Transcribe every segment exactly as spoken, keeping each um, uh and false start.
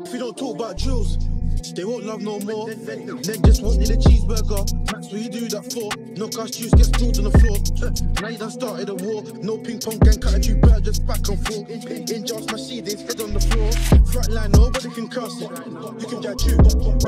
If we don't talk about drills, they won't love no more. Ned just wanted a cheeseburger. Max, what you do that for? Knockout juice gets spilled on the floor. Now you done started a war. No ping pong gang, cut a two bird just back and forth. In jars, my seed, head on the floor. Front line, nobody can cross it. You can judge you,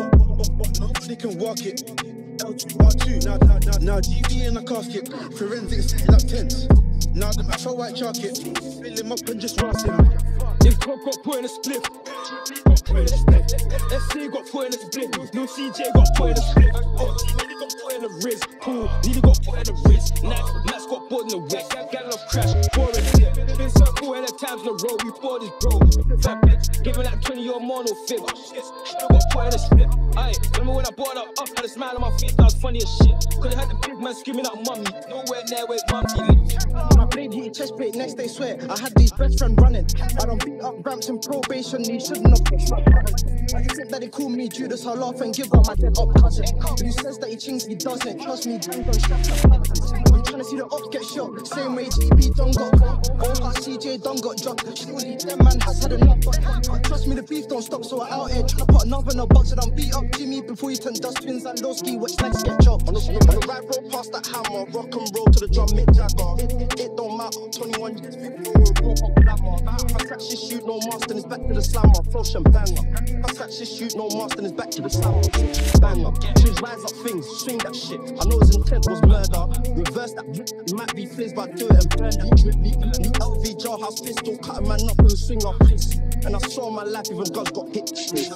nobody can walk it. L two R two, now, now, now, now G V in a casket. Forensics setting up tents. Now the match for white chocolate. Fill him up and just ras him. If Cobb got put in a split, got put in a split. S C got put in a split. No C J got put in a split. O T nearly got put in a wrist. Pool nearly got put in a wrist. Max, Max got put in the wrist. Gal off crash, for a tip. Been circle at times in a row. We bought this bro. Fat bitch, giving that twenty or more no fib. Still got put in a split. Aye, remember when I bought up, up, had a smile on my face, that was funny as shit. Could've had the big man screaming out mummy. Nowhere near where mummy lives. My blade hit chest plate, next day swear I had these best friend running. I don't beat up ramps in probation, he shouldn't have pushed my button. I said that he called me Judas, I'll laugh and give up my dead up cousin. Who says that he chinks, he doesn't. Trust me, gang don't shut up. I'm trying to see the ops get shot. Same way G B done got got. Oh, like C J done got dropped. Surely them man has had enough. But trust me, the beef don't stop, so I out here trying to put another in a box. And I'm beat up Jimmy before he turned dustbins and low ski, watch legs get chopped. On the, on the right road past that hammer, rock and roll to the drum, Mick Jagger. It, it, it don't matter, twenty-one years, fifty, we're a glamour. If I catch this shoot, no master, it's back to the slammer, flush and banger. If I catch this shoot, no master, it's back to the slammer, banger. Choose rise up things, swing that shit. I know his intent was murder. Reverse that, might be fizz, but do it and burn that. New L V jailhouse pistol, cut a man up and swing up piss. And I saw my life, even guns got hit.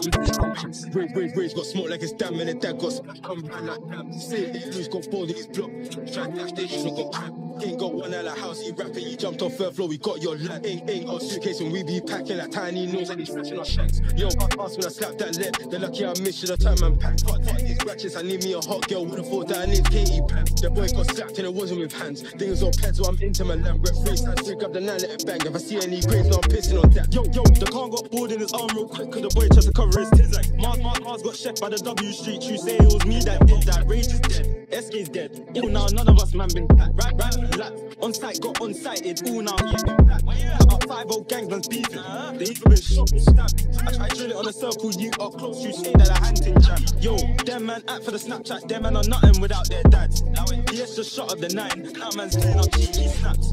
Rage, rage, rage, got smoke like it's damn, and the dad got smack. Come round like damn. Say they lose, got bold in his block. Try dash, they should've got crap. Ain't got one out of house, he rapping, you jumped off third floor, we got your lad. Ain't, ain't got suitcase when we be packing like tiny nose and he's smashing our shanks. Yo, I asked when I slapped that lead, they're lucky I missed, should I turn man pack. Fuck, fuck these ratchets, I need me a hot girl, would've thought that I named Katie Pam. The boy got slapped and it wasn't with hands. Things all pets, so I'm into my lamb. Rep face, I drink up the nine, let it bang. If I see any graves, now I'm pissing on that. Yo, yo, the car got bored in his arm real quick, cause the boy tried to cover his tits like Mars, Mars, Mars got chef by the W Street. You say it was me that did that. Rage is dead, S K's dead. All now, none of us man been back. Right, right, lap. On site, got on sighted. All now, yeah. Up five old gangs, man's beefing. They even been shot and stabbed. I try to drill it on a circle, you are close, you say that I hand in jam. Yo, them man act for the Snapchat, them man are nothing without their dads. Now it P S just shot up the nine. Now man's playing up cheeky snaps.